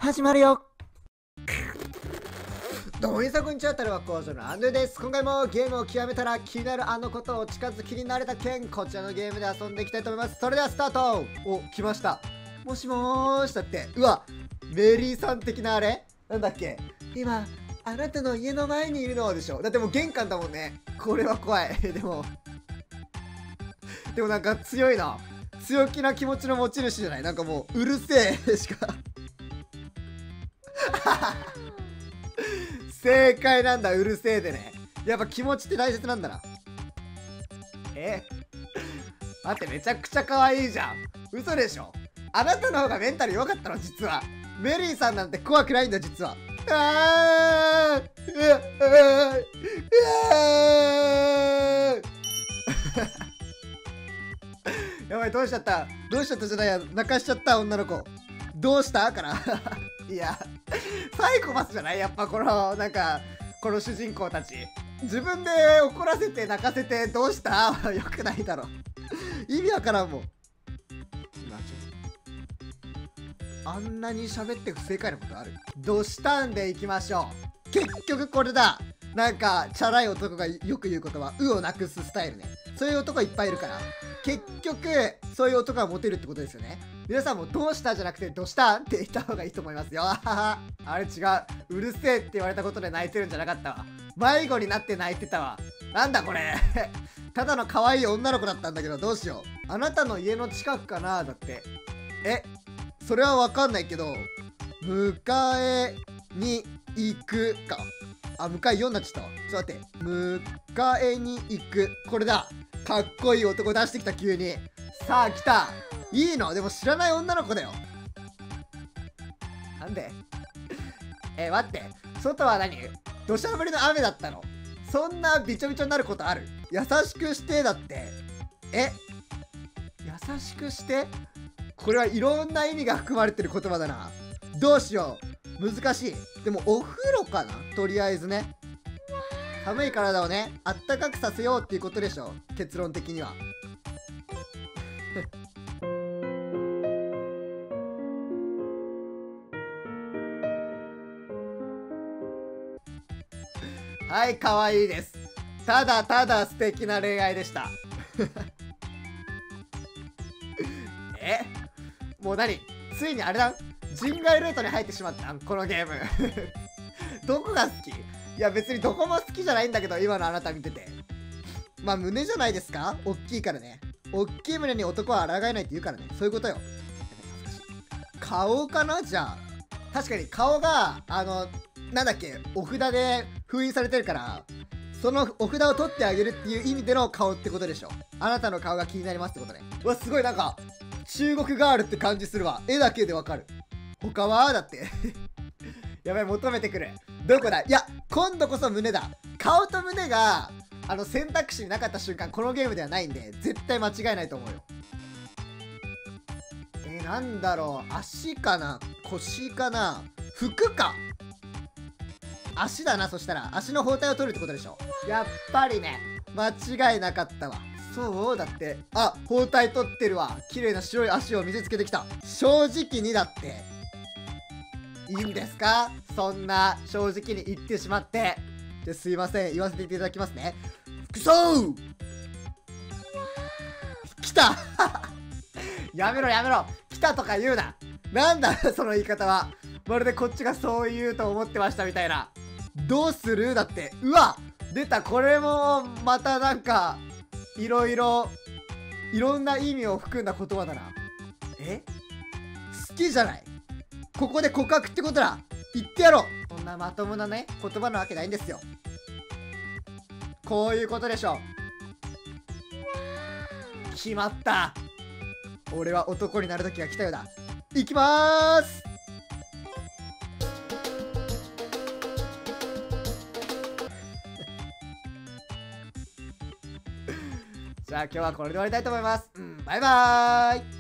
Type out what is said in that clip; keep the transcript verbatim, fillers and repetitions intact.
始まるよ。 どうも皆さんこんにちは、タルバ工場のアンドゥです。今回もゲームを極めたら気になるあのことを近づきになれた件、こちらのゲームで遊んでいきたいと思います。それではスタート。お、来ました。もしもーしだって。うわ、メリーさん的なあれなんだっけ、今あなたの家の前にいるのでしょ。だってもう玄関だもんね。これは怖い。でもでもなんか強いな。強気な気持ちの持ち主じゃない。なんかもううるせえしか正解なんだ。うるせえでね。やっぱ気持ちって大切なんだな。え待って、めちゃくちゃ可愛いじゃん。嘘でしょ。あなたの方がメンタル弱かったの実は。メリーさんなんて怖くないんだ実は。あーうわうわうわやばい、どうしちゃった、どうしちゃったじゃないや、泣かしちゃった女の子。どうしたからいやサイコパスじゃないやっぱこのなんかこの主人公たち。自分で怒らせて泣かせてどうしたよくないだろ意味わからんもん。今ちょあんなに喋って不正解なことある？どうしたんでいきましょう。結局これだ。なんかチャラい男がよく言う言葉、うをなくすスタイルね。そういう男いっぱいいるから結局そういう男がモテるってことですよね。皆さんもどうしたじゃなくてどうしたって言った方がいいと思いますよ。あれ違う、うるせえって言われたことで泣いてるんじゃなかったわ。迷子になって泣いてたわ。なんだこれただの可愛い女の子だったんだけど、どうしよう。あなたの家の近くかなだって。えそれはわかんないけど、迎えに行くか。あ、迎えよんになっちゃったわ。ちょっと待って。迎えに行く。これだ。かっこいい男出してきた急に。さあ来た。いいの？でも知らない女の子だよ。なんでえ、待って。外は何？土砂降りの雨だったの？そんなびちょびちょになることある？優しくしてだって。え優しくして？これはいろんな意味が含まれてる言葉だな。どうしよう。難しい。でもお風呂かなとりあえずね。寒い体をね、あったかくさせようっていうことでしょ。結論的には。はい、可愛いです。ただただ素敵な恋愛でしたえもう何、ついにあれだん、人外ルートに入ってしまったんこのゲームどこが好き？いや別にどこも好きじゃないんだけど、今のあなた見てて。まあ胸じゃないですか？おっきいからね。おっきい胸に男は抗えないって言うからね。そういうことよ。顔かな？じゃあ確かに顔があのなんだっけ、お札で封印されてるから、そのお札を取ってあげるっていう意味での顔ってことでしょ。あなたの顔が気になりますってことね。うわすごい、なんか中国ガールって感じするわ。絵だけでわかる。他はだってやばい、求めてくる。どこだ？いや今度こそ胸だ。顔と胸があの選択肢になかった瞬間、このゲームではないんで絶対間違いないと思うよ。えー、なんだろう。足かな？腰かな？服か？足だな。そしたら足の包帯を取るってことでしょ。やっぱりね、間違いなかったわ。そうだって。あ、包帯取ってるわ。綺麗な白い足を見せつけてきた。正直にだっていいんですか？そんな正直に言ってしまって。ですいません、言わせていただきますね。くそー来たやめろやめろ、来たとか言うな。なんだその言い方は。まるでこっちがそう言うと思ってましたみたいな。どうするだって。うわ出た。これもまたなんかいろいろいろんな意味を含んだ言葉だな。え好きじゃない、ここで告白ってことだ。言ってやろう。そんなまともなね言葉なわけないんですよ。こういうことでしょ。決まった。俺は男になる時が来たようだ。いきまーすじゃあ今日はこれで終わりたいと思います。うん、バイバーイ。